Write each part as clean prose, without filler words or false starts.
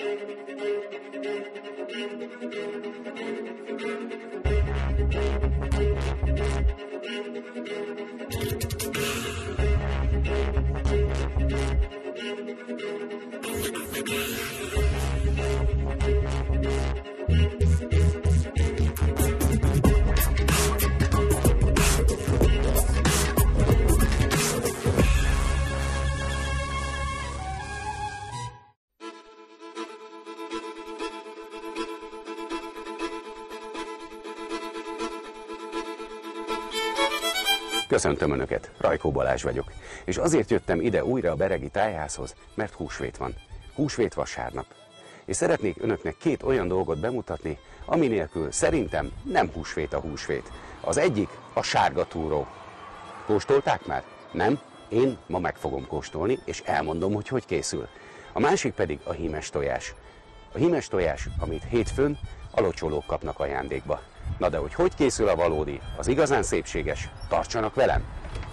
Köszöntöm Önöket, Rajkó Balázs vagyok, és azért jöttem ide újra a Beregi Tájházhoz, mert húsvét van. Húsvét vasárnap. És szeretnék Önöknek két olyan dolgot bemutatni, ami nélkül szerintem nem húsvét a húsvét. Az egyik a sárga túró. Kóstolták már? Nem? Én ma meg fogom kóstolni, és elmondom, hogy hogy készül. A másik pedig a hímes tojás. A hímes tojás, amit hétfőn a locsolók kapnak ajándékba. Na de hogy készül a valódi, az igazán szépséges, tartsanak velem!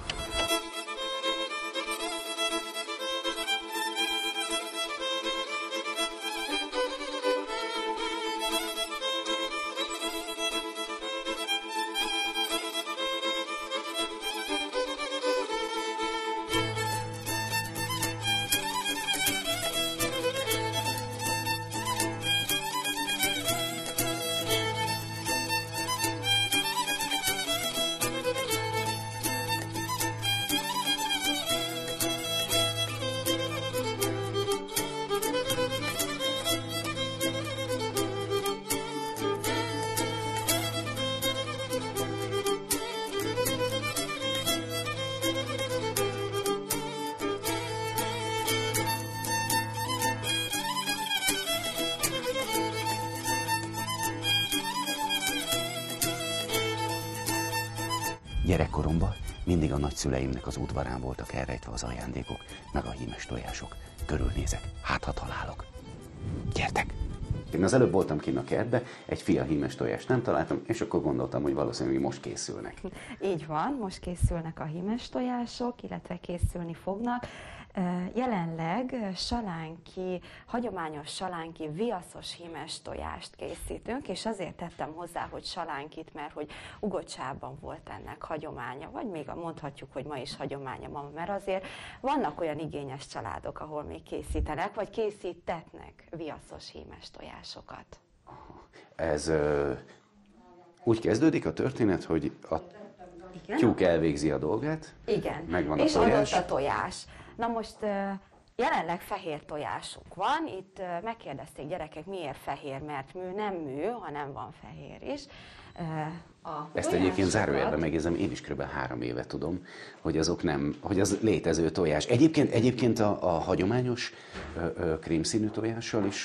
Gyerekkoromban mindig a nagyszüleimnek az udvarán voltak elrejtve az ajándékok, meg a hímes tojások. Körülnézek, hát ha találok. Gyertek! Én az előbb voltam kint a kertbe, egy fia hímes tojást nem találtam, és akkor gondoltam, hogy valószínűleg most készülnek. Így van, most készülnek a hímes tojások, illetve készülni fognak. Jelenleg salánki, hagyományos salánki viaszos hímes tojást készítünk, és azért tettem hozzá, hogy salánkit, mert hogy Ugocsában volt ennek hagyománya, vagy még mondhatjuk, hogy ma is hagyománya van, mert azért vannak olyan igényes családok, ahol még készítenek, vagy készítetnek viaszos hímes tojásokat. Ez úgy kezdődik a történet, hogy a tyúk elvégzi a dolgát, igen, megvan a és tojás. adott a tojás. Na most jelenleg fehér tojásunk van, itt megkérdezték gyerekek, miért fehér, mert mű, nem mű, hanem van fehér is. Ezt egyébként zárójelben megjegyzem, én is kb. 3 éve tudom, hogy azok nem, hogy az létező tojás. Egyébként a hagyományos krémszínű tojással is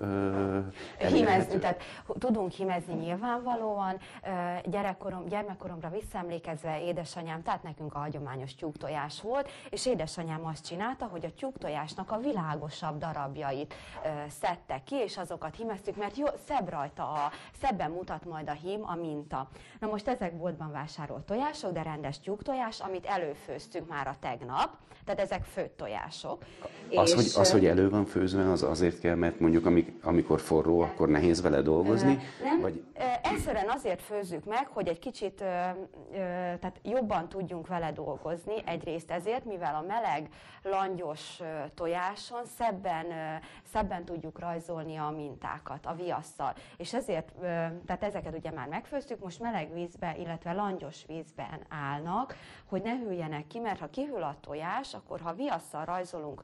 hímezni, tehát tudunk hímezni nyilvánvalóan. Gyermekkoromra visszaemlékezve édesanyám, tehát nekünk a hagyományos tyúktojás volt, és édesanyám azt csinálta, hogy a tyúktojásnak a világosabb darabjait szedte ki, és azokat hímeztük, mert jó, szebb rajta, szebben mutat majd a hím, a minta. Na most ezek boltban vásárolt tojások, de rendes tyúktojás, amit előfőztünk már a tegnap, tehát ezek főtt tojások. Az, hogy elő van főzve, az azért kell, mert mondjuk amikor forró, akkor nehéz vele dolgozni? Nem, vagy... egyszerűen azért főzzük meg, hogy egy kicsit tehát jobban tudjunk vele dolgozni, egyrészt ezért, mivel a meleg, langyos tojáson szebben tudjuk rajzolni a mintákat a viasszal. És ezért, tehát ezeket ugye már megfőztük, most meleg vízben, illetve langyos vízben állnak, hogy ne hűljenek ki, mert ha kihűl a tojás, akkor ha viasszal rajzolunk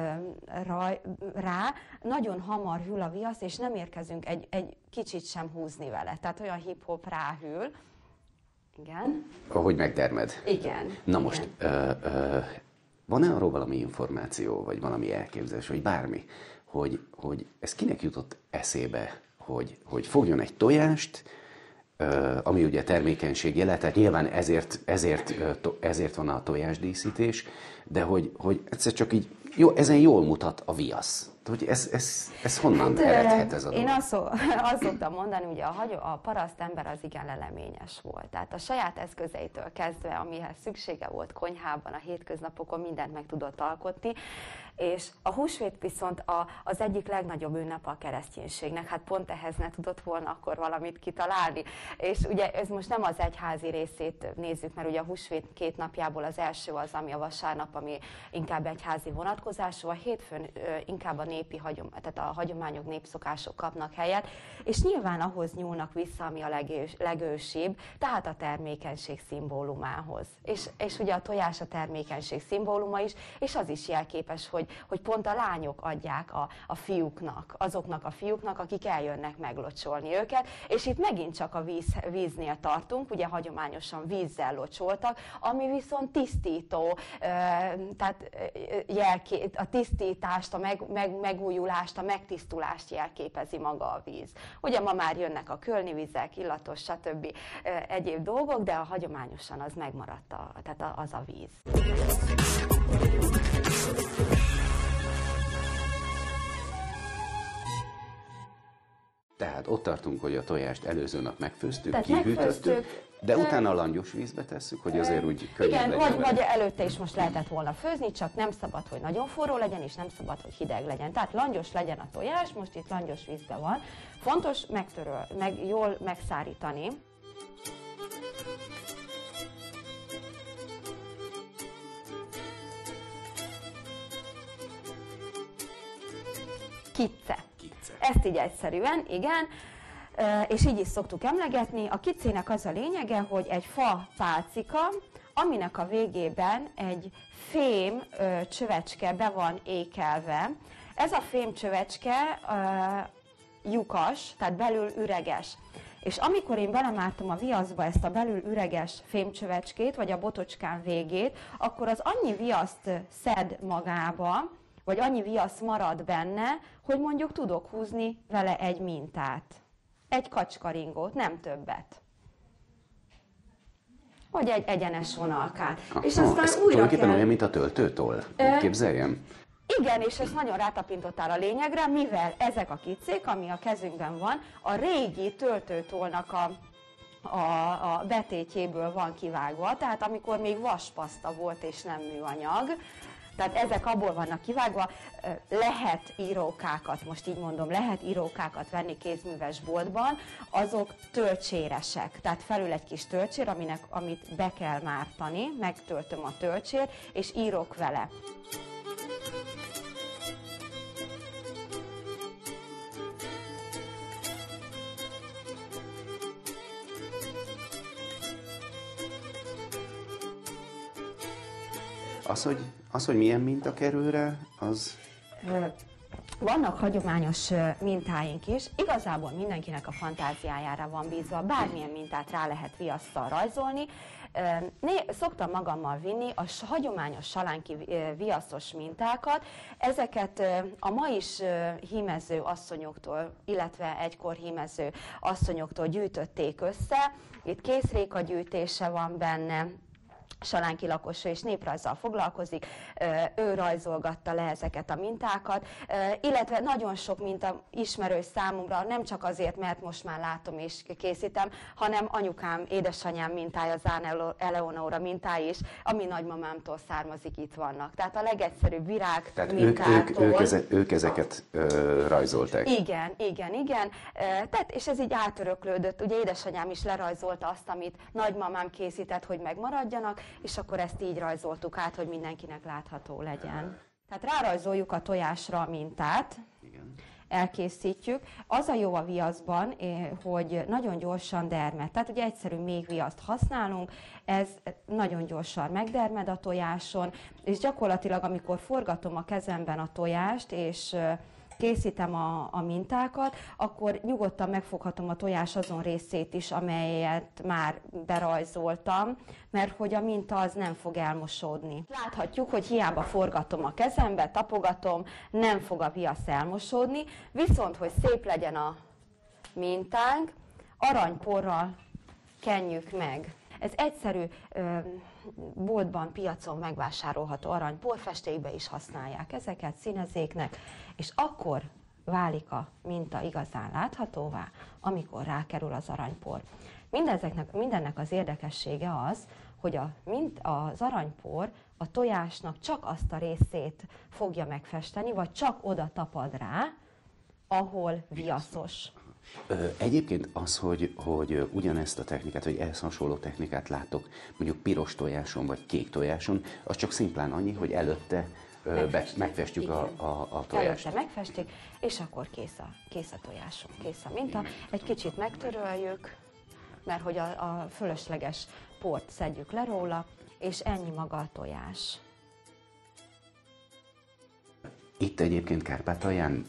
rá, nagyon hamar hűl a viasz, és nem érkezünk egy kicsit sem húzni vele. Tehát olyan hip-hop ráhűl. Igen. Ahogy megtermed. Igen. Na most, van-e arról valami információ, vagy valami elképzelés, vagy bármi, hogy ez kinek jutott eszébe, hogy fogjon egy tojást, ami ugye termékenység jele, tehát nyilván ezért van a tojásdíszítés, de hogy egyszer csak így, jó, ezen jól mutat a viasz. hogy ez honnan eredhet ez a dolog? Én azt szoktam mondani, ugye a parasztember az igen leleményes volt. Tehát a saját eszközeitől kezdve, amihez szüksége volt konyhában, a hétköznapokon mindent meg tudott alkotni, és a húsvét viszont az egyik legnagyobb ünnep a kereszténységnek, hát pont ehhez ne tudott volna akkor valamit kitalálni. És ugye ez most nem az egyházi részét nézzük, mert ugye a húsvét 2 napjából az első az, ami a vasárnap, ami inkább egyházi vonatkozású, a hétfőn inkább a népi tehát a hagyományok, népszokások kapnak helyet, és nyilván ahhoz nyúlnak vissza, ami a legősibb, tehát a termékenység szimbólumához. És ugye a tojás a termékenység szimbóluma is, és az is jelképes, hogy pont a lányok adják a fiúknak, azoknak a fiúknak, akik eljönnek meglocsolni őket, és itt megint csak a víznél tartunk, ugye hagyományosan vízzel locsoltak, ami viszont tisztító, tehát a tisztítást, a megújulást, a megtisztulást jelképezi maga a víz. Ugye ma már jönnek a kölnivizek, illatos, stb. Egyéb dolgok, de hagyományosan az megmaradt, tehát az a víz. Tehát ott tartunk, hogy a tojást előző nap megfőztük, kihűtöttük, de utána langyos vízbe tesszük, hogy azért úgy könnyebb legyen. Igen, vagy előtte is most lehetett volna főzni, csak nem szabad, hogy nagyon forró legyen, és nem szabad, hogy hideg legyen. Tehát langyos legyen a tojás, most itt langyos vízben van. Fontos jól megszárítani. Kicce. Ezt így egyszerűen, igen, és így is szoktuk emlegetni. A kicének az a lényege, hogy egy fa pálcika, aminek a végében egy fém csövecske be van ékelve. Ez a fém csövecske lyukas, tehát belül üreges. És amikor én belemártom a viaszba ezt a belül üreges fémcsövecskét, vagy a botocskán végét, akkor az annyi viaszt szed magába, vagy annyi viasz marad benne, hogy mondjuk tudok húzni vele egy mintát. Egy kacskaringót, nem többet. Vagy egy egyenes vonalkát. Aha, és aztán ez újra tulajdonképpen olyan, mint a töltőtoll. Képzeljem? Igen, és ezt nagyon rátapintottál a lényegre, mivel ezek a kicék, ami a kezünkben van, a régi töltőtollnak a betétjéből van kivágva, tehát amikor még vaspaszta volt és nem műanyag, tehát ezek abból vannak kivágva, lehet írókákat, most így mondom, lehet írókákat venni kézműves boltban, azok tölcséresek, tehát felül egy kis tölcsér, amit be kell mártani, megtöltöm a tölcsért, és írok vele. Az, hogy milyen minta kerül rá, az... Vannak hagyományos mintáink is, igazából mindenkinek a fantáziájára van bízva, bármilyen mintát rá lehet viasszal rajzolni. Szoktam magammal vinni a hagyományos salánki viaszos mintákat, ezeket a ma is hímező asszonyoktól, illetve egykor hímező asszonyoktól gyűjtötték össze, itt készréka gyűjtése van benne, salánki lakos és néprajzzal foglalkozik, ő rajzolgatta le ezeket a mintákat, illetve nagyon sok minta ismerős számomra, nem csak azért, mert most már látom és készítem, hanem anyukám, édesanyám mintája, Zán Eleonóra mintái is, ami nagymamámtól származik, itt vannak. Tehát a legegyszerűbb virág mintától. Ők ezeket rajzolták. Igen. Tehát, és ez így átöröklődött. Ugye édesanyám is lerajzolta azt, amit nagymamám készített, hogy megmaradjanak, és akkor ezt így rajzoltuk át, hogy mindenkinek látható legyen. Tehát rárajzoljuk a tojásra a mintát, igen. Elkészítjük. Az a jó a viaszban, hogy nagyon gyorsan dermed. Tehát ugye egyszerű még viaszt használunk, ez nagyon gyorsan megdermed a tojáson, és gyakorlatilag amikor forgatom a kezemben a tojást, és készítem a mintákat, akkor nyugodtan megfoghatom a tojás azon részét is, amelyet már berajzoltam, mert hogy a minta az nem fog elmosódni. Láthatjuk, hogy hiába forgatom a kezembe, tapogatom, nem fog a viasz elmosódni, viszont hogy szép legyen a mintánk, aranyporral kenjük meg. Ez egyszerű, boltban, piacon megvásárolható aranypor, festékbe is használják ezeket színezéknek, és akkor válik a minta igazán láthatóvá, amikor rákerül az aranypor. Mindennek az érdekessége az, hogy az aranypor a tojásnak csak azt a részét fogja megfesteni, vagy csak oda tapad rá, ahol viaszos. Egyébként az, hogy ugyanezt a technikát, vagy ehhez hasonló technikát látok, mondjuk piros tojáson, vagy kék tojáson, az csak szimplán annyi, hogy előtte megfestjük a tojást. Előtte megfestik, és akkor kész a tojásunk, kész a minta. Egy kicsit megtöröljük, mert hogy a fölösleges port szedjük le róla, és ennyi maga a tojás. Itt egyébként Kárpátalján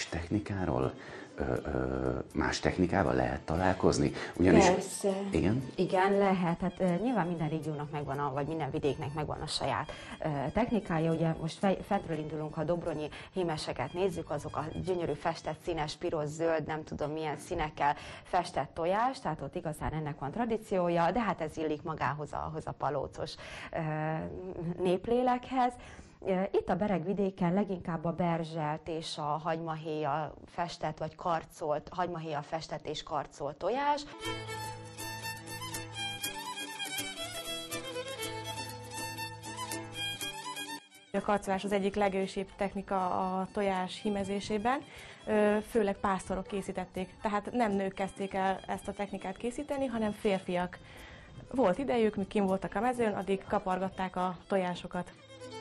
más technikával lehet találkozni? Ugyanis, persze. Igen? Igen, lehet. Hát, nyilván minden régiónak megvan, vagy minden vidéknek megvan a saját technikája. Ugye most fentről indulunk, ha dobronyi hímeseket nézzük, azok a gyönyörű festett színes, piros, zöld, nem tudom milyen színekkel festett tojás, tehát ott igazán ennek van tradíciója, de hát ez illik magához ahhoz a palócos néplélekhez. Itt a Beregvidéken leginkább a berzselt és a hagymahéja festett vagy karcolt, hagymahéja festett és karcolt tojás. A karcolás az egyik legősibb technika a tojás hímezésében, főleg pásztorok készítették, tehát nem nők kezdték el ezt a technikát készíteni, hanem férfiak. Volt idejük, míg kim voltak a mezőn, addig kapargatták a tojásokat.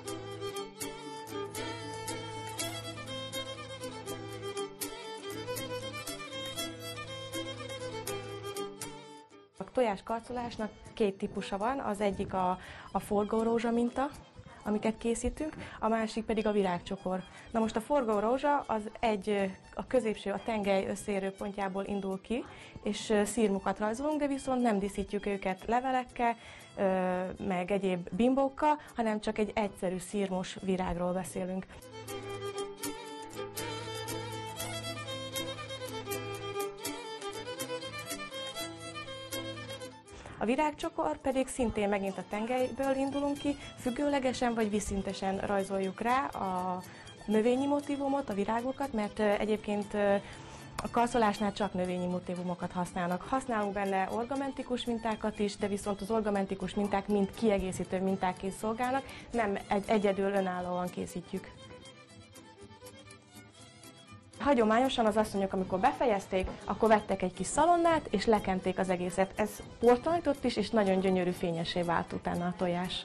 A tojáskarcolásnak két típusa van, az egyik a forgórózsa minta, amiket készítünk, a másik pedig a virágcsokor. Na most a forgórózsa az a középső, a tengely összeérő pontjából indul ki, és szirmokat rajzolunk, de viszont nem díszítjük őket levelekkel, meg egyéb bimbókkal, hanem csak egy egyszerű szirmos virágról beszélünk. A virágcsokor pedig szintén megint a tengelyből indulunk ki, függőlegesen vagy vízszintesen rajzoljuk rá a növényi motívumot, a virágokat, mert egyébként a karcolásnál csak növényi motívumokat használnak. Használunk benne orgamentikus mintákat is, de viszont az orgamentikus minták mind kiegészítő mintákként szolgálnak, nem egyedül önállóan készítjük. Hagyományosan az asszonyok, amikor befejezték, akkor vettek egy kis szalonnát, és lekenték az egészet. Ez portalanított is, és nagyon gyönyörű fényessé vált utána a tojás.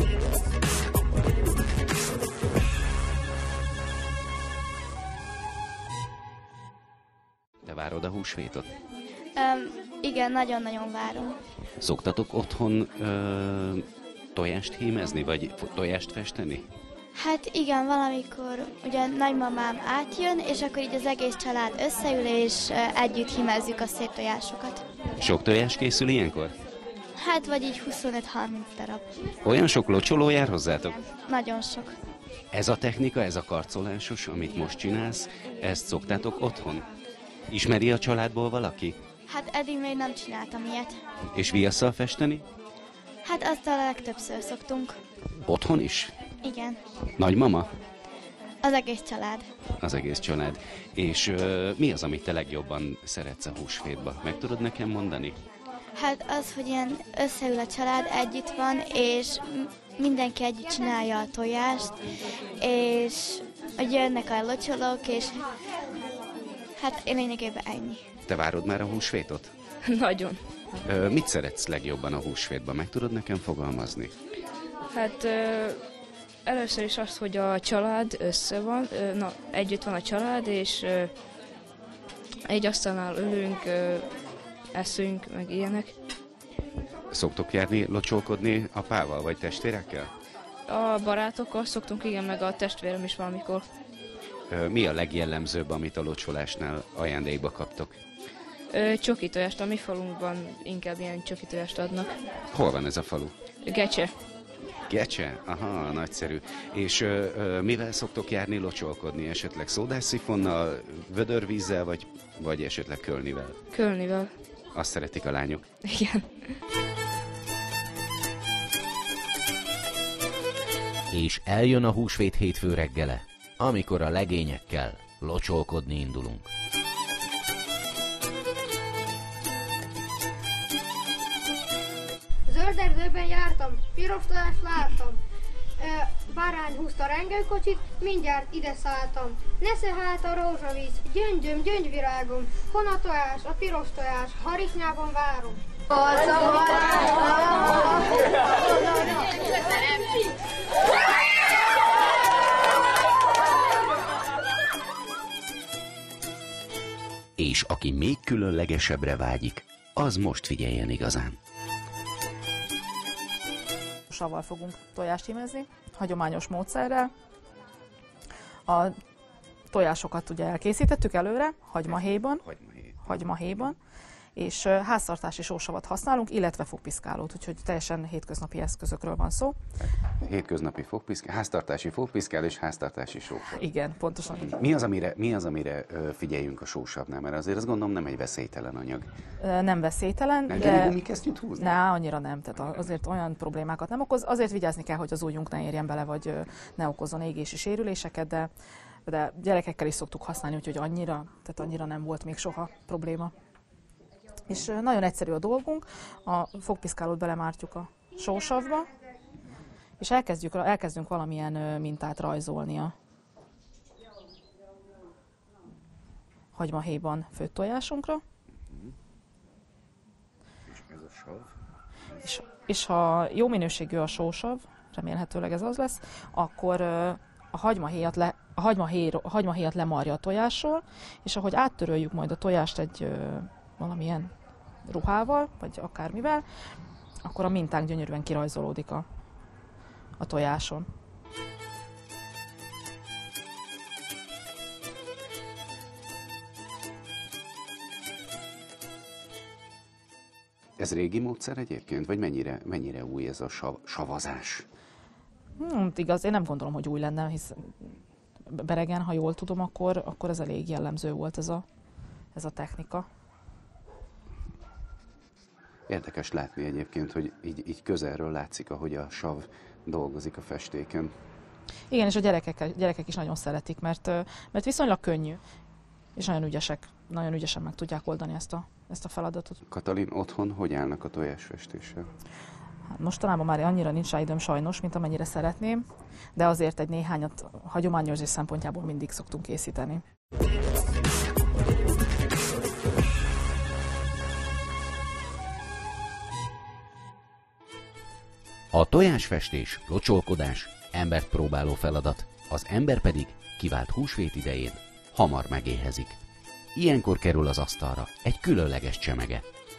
Te várod a húsvétot? Igen, nagyon-nagyon várom. Szoktatok otthon tojást hímezni, vagy tojást festeni? Hát igen, valamikor ugye nagymamám átjön, és akkor így az egész család összeül, és együtt hímezzük a szép tojásokat. Sok tojás készül ilyenkor? Hát vagy így 25-30 darab. Olyan sok locsoló jár hozzátok? Nagyon sok. Ez a technika, ez a karcolásos, amit most csinálsz, ezt szoktátok otthon? Ismeri a családból valaki? Hát eddig még nem csináltam ilyet. És viasszal festeni? Hát azt a legtöbbször szoktunk. Otthon is? Igen. Nagymama? Az egész család. Az egész család. És mi az, amit te legjobban szeretsz a húsvétba? Meg tudod nekem mondani? Hát az, hogy ilyen összeül a család, együtt van, és mindenki együtt csinálja a tojást, és hogy jönnek a locsolók, és hát lényegében ennyi. Te várod már a húsvétot? Nagyon. Mit szeretsz legjobban a húsvétban? Meg tudod nekem fogalmazni? Hát először is az, hogy a család össze van, együtt van a család, és egy asztalnál ülünk, eszünk, meg ilyenek. Szoktok járni locsolkodni apával vagy testvérekkel? A barátokkal szoktunk, igen, meg a testvérem is valamikor. Mi a legjellemzőbb, amit a locsolásnál ajándékba kaptok? Csoki tojást, a mi falunkban inkább ilyen csoki tojást adnak. Hol van ez a falu? Gecse. Gecse? Aha, nagyszerű. És mivel szoktok járni locsolkodni? Esetleg szódásszifonnal, vödörvízzel, vagy esetleg kölnivel? Kölnivel. Azt szeretik a lányok. Igen. És eljön a húsvét hétfő reggele, amikor a legényekkel locsolkodni indulunk. Zöld erdőben jártam, piros tojást láttam. Bárány húzta rengőkocsit, mindjárt ide szálltam. Nesze hát a rózsavíz, gyöngyöm, gyöngyvirágom, hon a tojás, a piros tojás, harisnyában várom. És aki még különlegesebbre vágyik, az most figyeljen igazán. Savval fogunk tojást hímezni, hagyományos módszerrel. A tojásokat ugye elkészítettük előre, hagymahéjban, és háztartási sósavat használunk, illetve fogpiszkálót, úgyhogy teljesen hétköznapi eszközökről van szó. Hétköznapi háztartási fogpiszkál és háztartási sósav. Igen, pontosan. Mi az, amire figyeljünk a sósavnál? Mert azért azt gondolom nem egy veszélytelen anyag. Nem veszélytelen, de gumikesztyűt húzni? Annyira nem, tehát azért olyan problémákat nem okoz. Azért vigyázni kell, hogy az ujjunk ne érjen bele, vagy ne okozzon égési sérüléseket, de gyerekekkel is szoktuk használni, úgyhogy annyira nem volt még soha probléma. És nagyon egyszerű a dolgunk, a fogpiszkálót belemártjuk a sósavba, és elkezdünk valamilyen mintát rajzolni a hagymahéjban főtt tojásunkra. És ez a sav? És ha jó minőségű a sósav, remélhetőleg ez az lesz, akkor a hagymahéjat lemarja a tojásról, és ahogy áttöröljük majd a tojást egy valamilyen ruhával, vagy akármivel, akkor a mintánk gyönyörűen kirajzolódik a tojáson. Ez régi módszer egyébként? Vagy mennyire új ez a savazás? Igaz, én nem gondolom, hogy új lenne, hisz Beregen, ha jól tudom, akkor ez elég jellemző volt ez a technika. Érdekes látni egyébként, hogy így közelről látszik, ahogy a sav dolgozik a festéken. Igen, és a gyerekek is nagyon szeretik, mert viszonylag könnyű, és nagyon ügyesen meg tudják oldani ezt a feladatot. Katalin, otthon hogy állnak a tojásfestéssel? Hát mostanában már annyira nincs rá időm sajnos, mint amennyire szeretném, de azért egy néhányat hagyományőrzés szempontjából mindig szoktunk készíteni. A tojásfestés, locsolkodás embert próbáló feladat, az ember pedig kivált húsvét idején hamar megéhezik. Ilyenkor kerül az asztalra egy különleges csemege.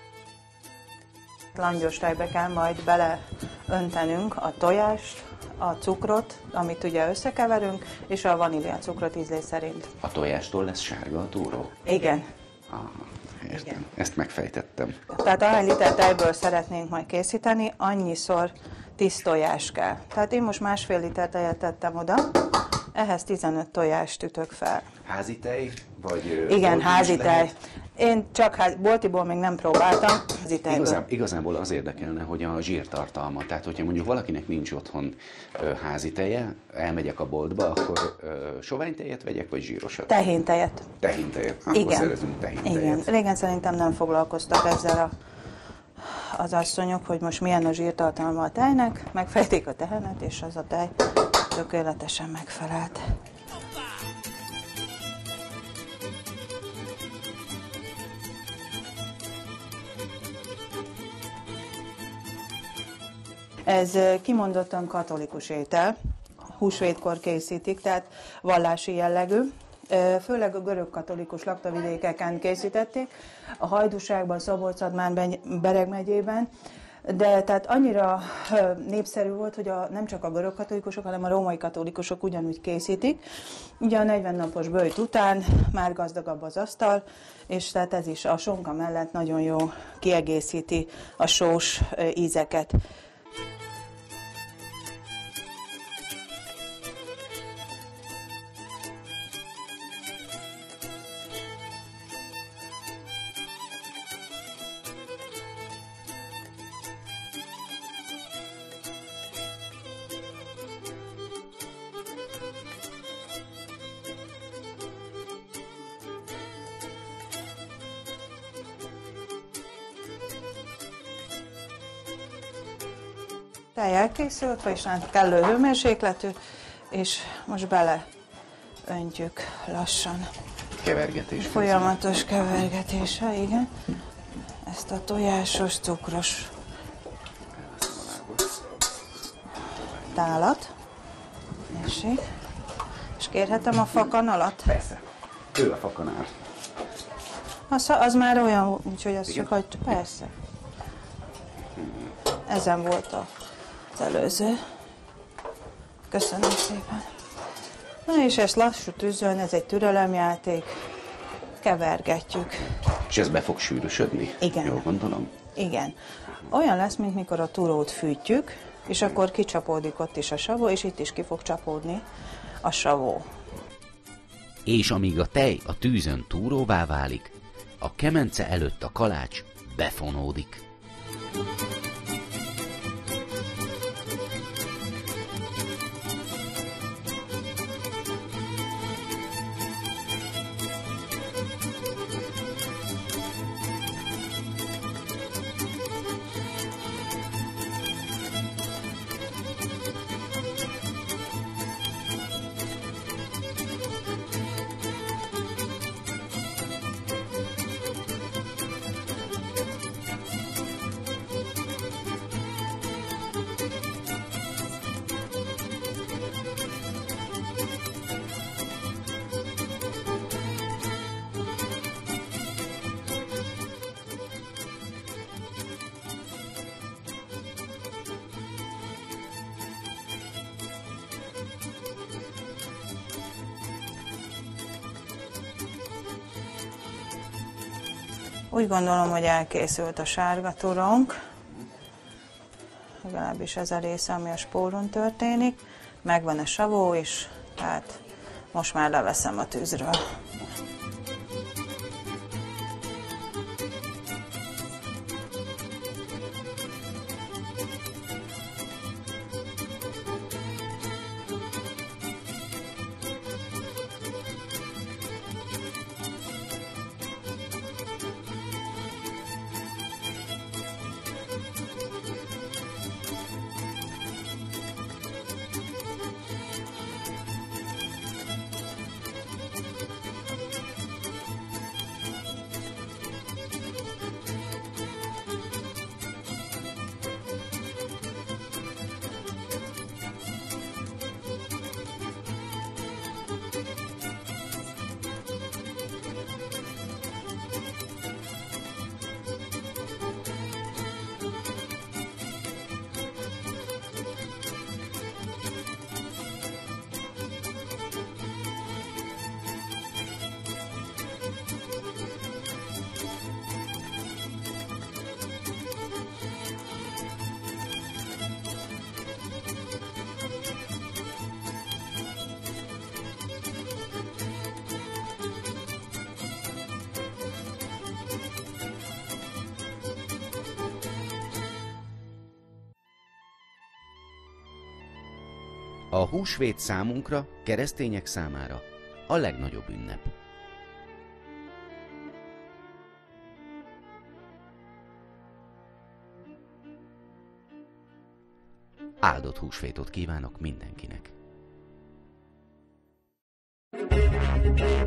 Langyos tejbe kell majd beleöntenünk a tojást, a cukrot, amit ugye összekeverünk, és a vaníliacukrot ízlés szerint. A tojástól lesz sárga a túró? Igen. Értem. Igen. Ezt megfejtettem. Tehát ahány liter tejből szeretnénk majd készíteni, annyiszor 10 tojás kell. Tehát én most 1,5 liter tejet tettem oda, ehhez 15 tojást ütök fel. Házi tej? Vagy igen, házi tej. Én csak boltiból még nem próbáltam. Igazából az érdekelne, hogy a zsírtartalma. Tehát, hogyha mondjuk valakinek nincs otthon házi teje, elmegyek a boltba, akkor soványtejet vegyek, vagy zsírosat? Tehéntejet. Tehéntejet. Akkor szerezünk tehéntejet. Igen. Régen szerintem nem foglalkoztak ezzel az asszonyok, hogy most milyen a zsírtartalma a tejnek. Megfejték a tehenet, és az a tej tökéletesen megfelelt. Ez kimondottan katolikus étel, húsvétkor készítik, tehát vallási jellegű. Főleg a görög-katolikus laktavidékeken készítették, a Hajdúságban, Szabolcs-Szatmár Bereg megyében, de tehát annyira népszerű volt, hogy nem csak a görög-katolikusok, hanem a római katolikusok ugyanúgy készítik. Ugye a 40 napos böjt után már gazdagabb az asztal, és tehát ez is a sonka mellett nagyon jó kiegészíti a sós ízeket. tej elkészült, vagyis kellő hőmérsékletű, és most beleöntjük lassan. Kevergetés. Folyamatos kevergetése, igen. Ezt a tojásos, cukros tálat. Tessék. És kérhetem a fakanalat? Persze. Ő a fakanál. Az már olyan, úgyhogy azt csak hagyjuk. Persze. Ezen volt az előző. Köszönöm szépen. Na és ezt lassú tűzön, ez egy türelemjáték. Kevergetjük. És ez be fog sűrűsödni? Igen. Jól gondolom? Igen. Olyan lesz, mint mikor a turót fűtjük, és akkor kicsapódik ott is a savó, és itt is ki fog csapódni a savó. És amíg a tej a tűzön túróvá válik, a kemence előtt a kalács befonódik. Úgy gondolom, hogy elkészült a sárga turónk, legalábbis ez a része, ami a spórun történik. Megvan a savó is, tehát most már leveszem a tűzről. A húsvét számunkra, keresztények számára a legnagyobb ünnep. Áldott húsvétot kívánok mindenkinek!